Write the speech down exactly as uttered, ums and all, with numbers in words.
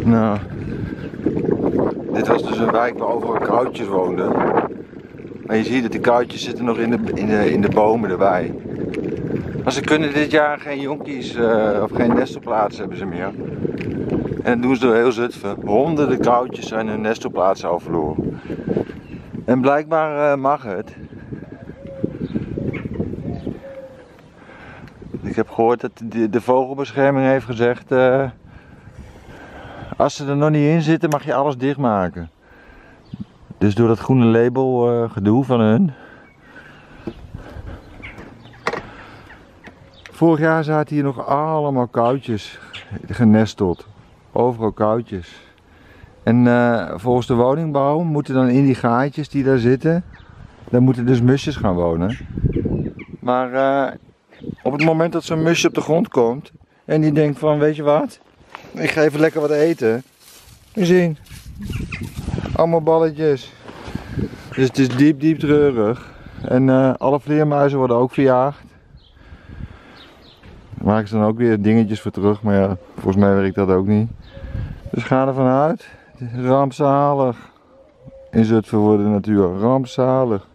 Nou, dit was dus een wijk waar overal kuiltjes woonden. Maar je ziet dat die kuiltjes zitten nog in de, in de, in de bomen erbij. Maar ze kunnen dit jaar geen jonkies uh, of geen nestelplaatsen hebben ze meer. En dat doen ze door heel Zutphen. Honderden kuiltjes zijn hun nestelplaats al verloren. En blijkbaar uh, mag het. Ik heb gehoord dat de, de vogelbescherming heeft gezegd, uh, als ze er nog niet in zitten mag je alles dichtmaken. Dus door dat groene label uh, gedoe van hun. Vorig jaar zaten hier nog allemaal kuiltjes genesteld. Overal kuiltjes. En uh, volgens de woningbouw moeten dan in die gaatjes die daar zitten, daar moeten dus musjes gaan wonen. Maar uh, op het moment dat zo'n musje op de grond komt en die denkt van, weet je wat, ik ga even lekker wat eten. We zien. Allemaal balletjes. Dus het is diep diep treurig. En uh, alle vleermuizen worden ook verjaagd. Daar maken ze dan ook weer dingetjes voor terug, maar ja, volgens mij werkt dat ook niet. Dus ga ervan uit. Het is rampzalig. In Zutphen voor de natuur. Rampzalig.